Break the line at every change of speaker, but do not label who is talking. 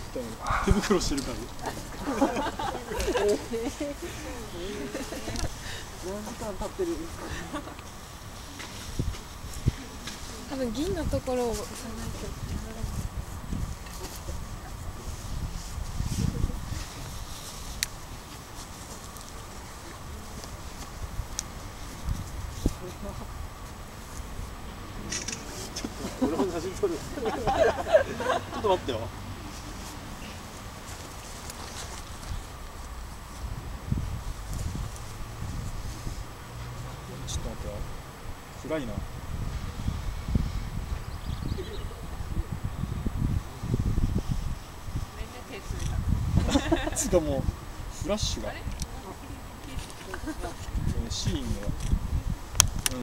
手袋してるから。
何時間経ってるんですか。
多分銀のところを押さないと。
俺も写真撮る。ちょっと待ってよ。ちょっと待ってよ。暗いな。つうかもうフラッシュがシーンが。